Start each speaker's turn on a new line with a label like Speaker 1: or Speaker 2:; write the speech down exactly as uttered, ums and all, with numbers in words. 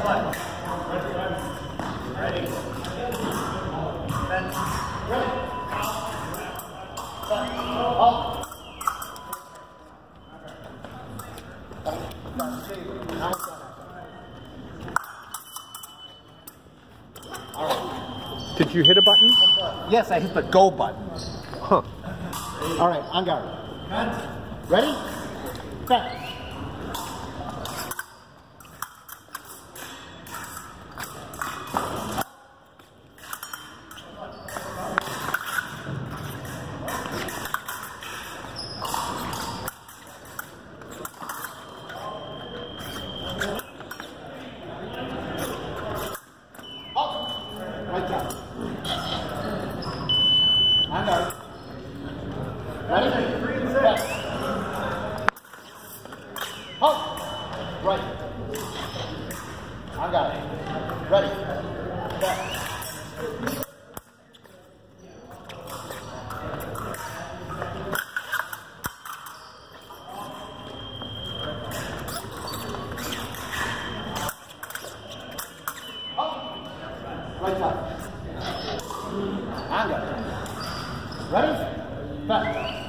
Speaker 1: Ready. Then, ready. Up.
Speaker 2: Did you hit a button?
Speaker 1: Yes, I hit the go button.
Speaker 2: Huh.
Speaker 1: All right, on guard. Ready? Set. Right down. On guard. Ready? Three and six. Halt. Right. On guard. Ready. Set. Right side. On guard. Ready? Set.